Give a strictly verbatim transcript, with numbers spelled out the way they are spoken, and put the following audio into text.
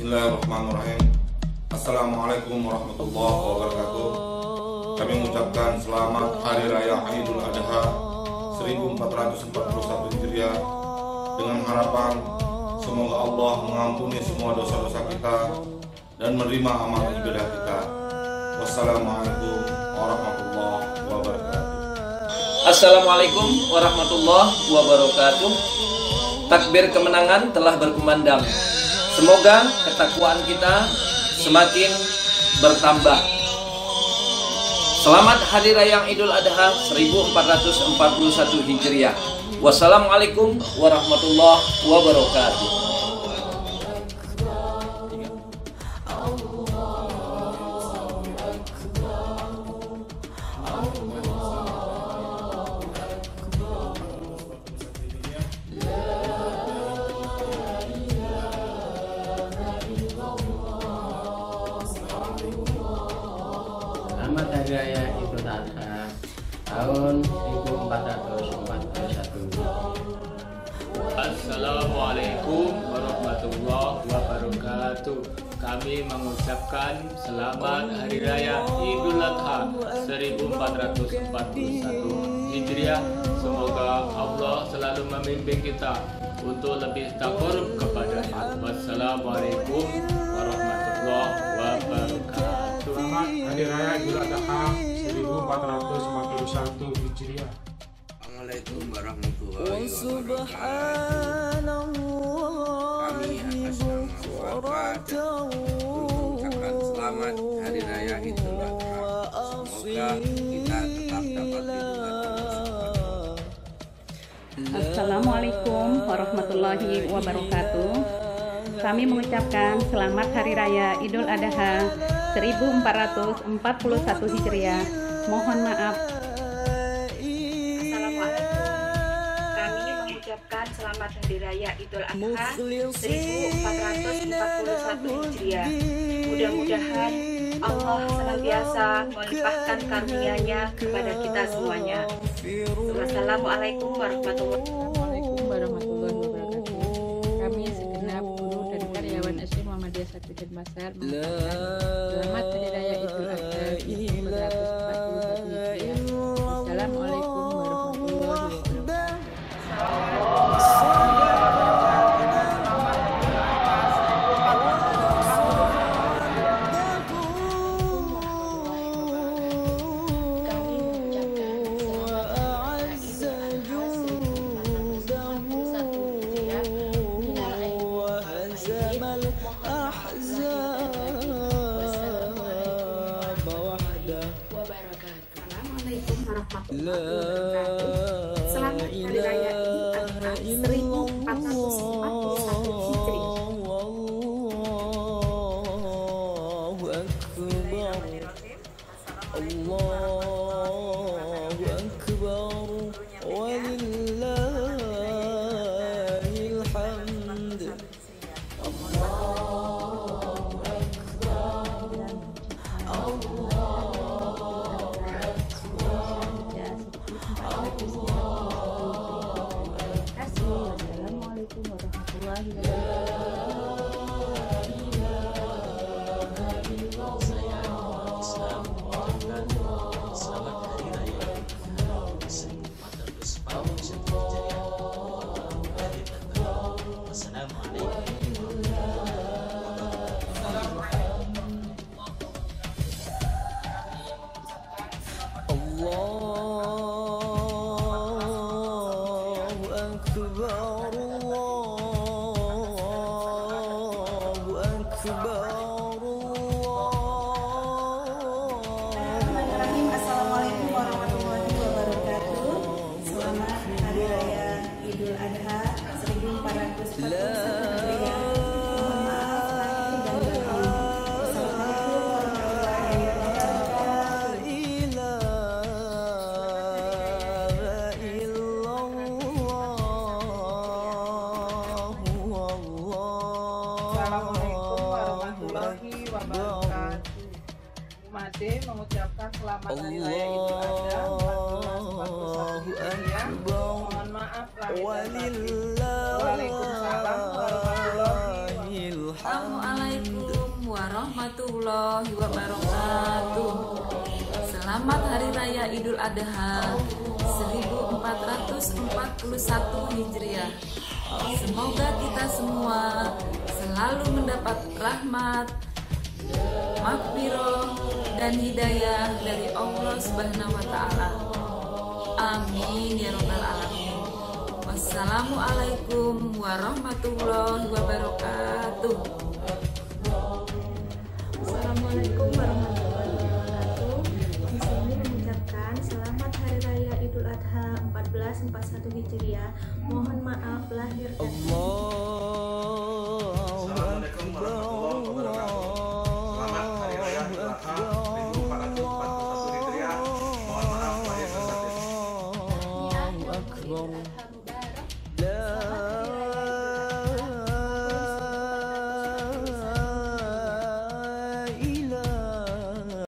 Bismillahirrahmanirrahim. Assalamualaikum warahmatullahi wabarakatuh. Kami mengucapkan selamat Hari Raya Idul Adha seribu empat ratus empat puluh satu Hijriah dengan harapan semoga Allah mengampuni semua dosa-dosa kita dan menerima amal ibadah kita. Wassalamualaikum warahmatullahi wabarakatuh. Assalamualaikum warahmatullahi wabarakatuh. Takbir kemenangan telah berkumandang. Semoga ketakwaan kita semakin bertambah. Selamat Hari Raya Idul Adha seribu empat ratus empat puluh satu Hijriah. Wassalamualaikum warahmatullahi wabarakatuh. Selamat Hari Raya Idul Adha tahun seribu empat ratus empat puluh satu. Assalamualaikum warahmatullahi wabarakatuh. Kami mengucapkan selamat Hari Raya Idul Adha seribu empat ratus empat puluh satu Hijriah. Semoga Allah selalu membimbing kita untuk lebih takarub kepada-Nya. Wassalamualaikum warahmatullahi wabarakatuh. Selamat Hari Raya Idul Adha seribu empat ratus empat puluh satu Hijriah. Assalamualaikum warahmatullahi wabarakatuh. Kami atas nama warga mengucapkan selamat Hari Raya Idul Adha. Semoga kita tetap dapat lindungan. Assalamualaikum warahmatullahi wabarakatuh. Kami mengucapkan selamat Hari Raya Idul Adha seribu empat ratus empat puluh satu Hijriah. Mohon maaf. Assalamualaikum. Kami mengucapkan selamat Hari Raya Idul Adha seribu empat ratus empat puluh satu Hijriah. Mudah-mudahan Allah senantiasa melimpahkan karunia-Nya kepada kita semuanya. Wassalamualaikum warahmatullahi wabarakatuh. Kami segenap guru dan karyawan S D Muhammadiyah satu Denpasar mengucapkan selamat Hari Raya Idul Adha seribu empat ratus empat puluh satu Hijriah. Assalamualaikum warahmatullahi wabarakatuh. Assalamualaikum warahmatullahi wabarakatuh. Selamat Hari Raya Idul Adha seribu empat ratus empat puluh satu Hijriah. Allahu Akbar, Allahu Akbar, walillahil hamd. Allahu Akbar, Allahu Assalamualaikum warahmatullahi Allahu Akbar, Allahu Akbar, Bismillahirrahmanirrahim. Assalamualaikum warahmatullahi wabarakatuh. Selamat Hari Raya Idul Adha seribu empat ratus empat puluh satu Hijriah. Mohon maaf lahir dan batin. Wassalamualaikum warahmatullahi wabarakatuh. Assalamualaikum warahmatullahi wabarakatuh. Made mengucapkan selamat Hari Raya Idul Adha seribu empat ratus empat puluh satu Hijriah. Mohon maaf lahir dan batin. Waalaikumsalam warahmatullahi wabarakatuh. Alhamdulillah. warahmatullahi wabarakatuh. Selamat Hari Raya Idul Adha seribu empat ratus empat puluh satu Hijriah. Semoga kita semua selalu mendapat rahmat, maghfirah dan hidayah dari Allah Subhanahu wa taala. Amin ya rabbal alamin. Wassalamualaikum warahmatullahi wabarakatuh. Assalamualaikum warahmatullahi wabarakatuh. Di sini mengucapkan selamat Hari Raya Idul Adha seribu empat ratus empat puluh satu Hijriah. Mohon maaf lahir dan batin.